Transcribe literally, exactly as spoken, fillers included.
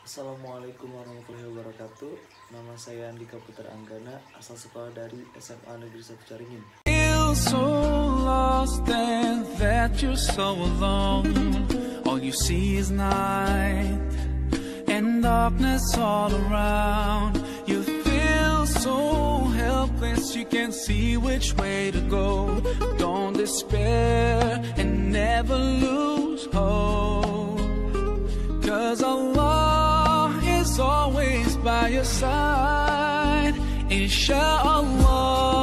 Assalamualaikum warahmatullahi wabarakatuh. Nama saya Andika Putra Anggana, asal sekolah dari S M A Negeri satu Caringin. Feel so lost and that you're so alone. All you see is night and darkness all around. You feel so helpless, you can't see which way to go. Don't despair and never lose hope, 'cause Allah is always by your side, inshallah.